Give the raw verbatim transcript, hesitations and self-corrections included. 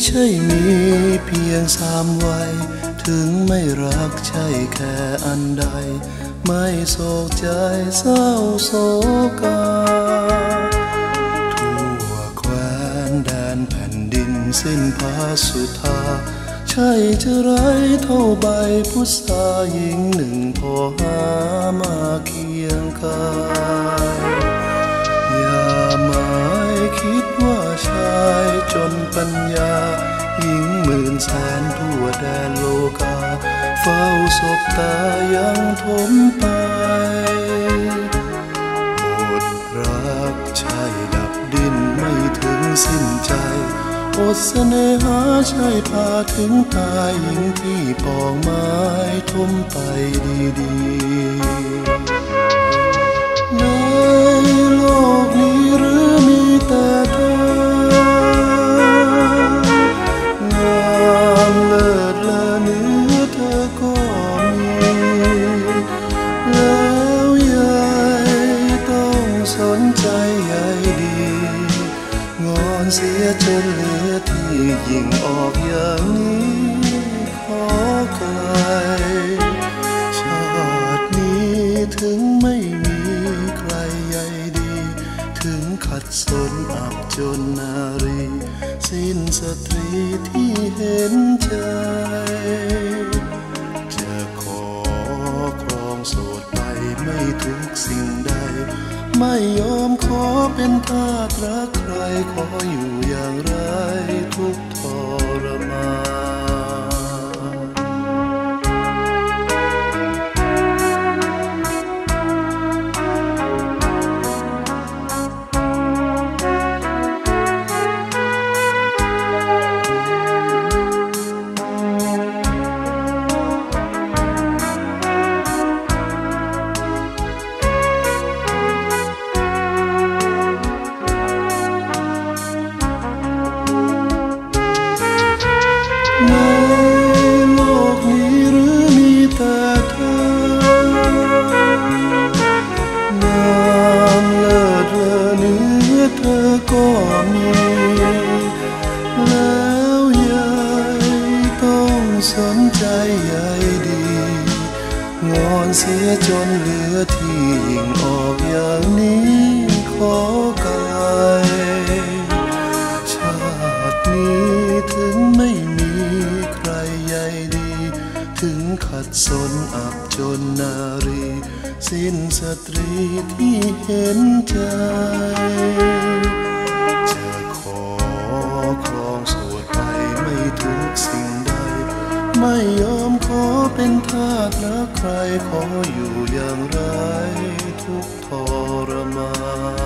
ใช่มีเพียงสามวัยถึงไม่รักใช่แค่อันใดไม่โศกใจเศร้าโศกาทั่วแคว้นแดนแผ่นดินสิ้นพาสุธาใช่จะไรเท่าใบพุทราหญิงหนึ่งพอหามาเคียงกายอย่าหมายคิดว่าชายจนปัญญาหญิงหมื่นแสนทั่วแดนโลกาเฝ้าศพตายังทมไปหมดรักใช่ดับดินไม่ถึงสิ้นใจอดเสน่หาใช่พาถึงตายหญิงที่ปองไม้ทมไปดีๆในโลกนี้หรือมีแต่เธองามเลิศและเนื้อเธอก็มีแล้วยายต้องสนใจใยดีงอนเสียจนเหลือที่ยิ่งออกอย่างนี้ขอไกลชาตินี้ถึงไม่มีใครใยดีถึงขัดสนอับจนนารีสิ้นสตรีที่เห็นใจจะขอครองโสดไปไม่ทุกสิ่งใดไม่ยอมขอเป็นทาสรักใครขออยู่อย่างไรทุกทรมก็มีแล้วยายต้องสนใจใยดีงอนเสียจนเหลือที่ยิ่งออกอย่างนี้ขอไกลชาตินี้ถึงไม่มีใครใยดีถึงขัดสนอับจนนารีสิ้นสตรีที่เห็นใจครองโสดไปไม่ทุกสิ่งใดไม่ยอมขอเป็นทาสรักใครขออยู่อย่างไรทุกทรมาน